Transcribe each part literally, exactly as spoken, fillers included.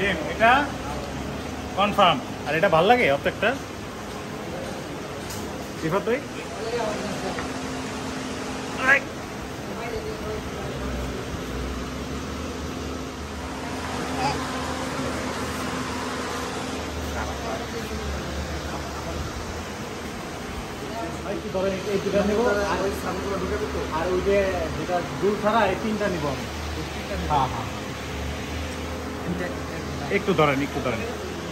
Same এটা confirm. আর এটা ভালো লাগে প্রত্যেকটা রিফাত ভাই? এই দুটা নিব আর ওই যে যেটা দুল ছাড়া এই তিনটা নিব আমি। হ্যাঁ হ্যাঁ একটু ধরেন একটু ধরেন।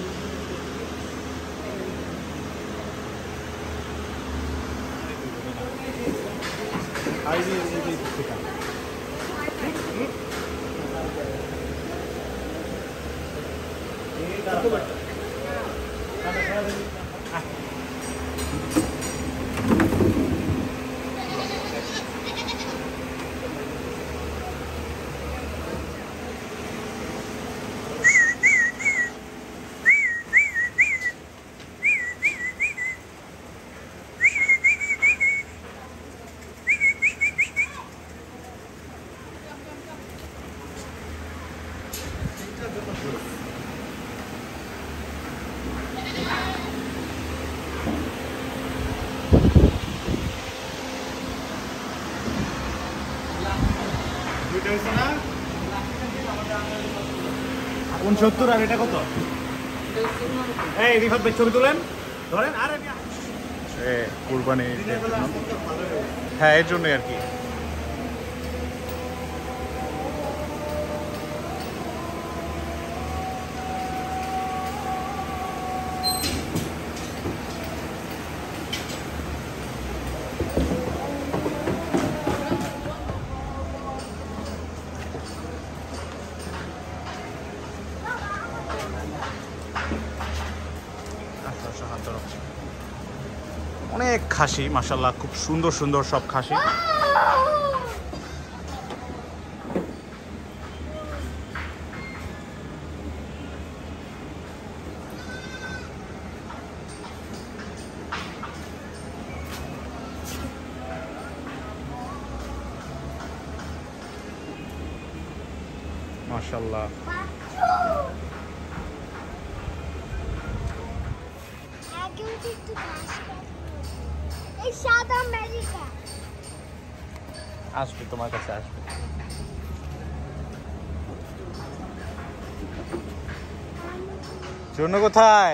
উনসত্তর আর এটা কত? এই রিফাত ভাই ছবি তুলেন ধরেন। আরে কুরবানি হ্যাঁ এর জন্যই আর কি। অনেক খাসি মাশাআল্লাহ, খুব সুন্দর সুন্দর সব খাসি। মাশাআল্লাহ আসবে তোমার কাছে আসবে। জন্য কোথায়?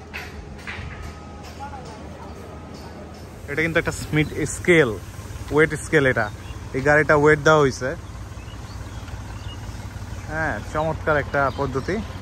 এটা কিন্তু একটা স্মিট স্কেল, ওয়েট স্কেল। এটা এই গাড়িটা ওয়েট দেওয়া হয়েছে। হ্যাঁ চমৎকার একটা পদ্ধতি।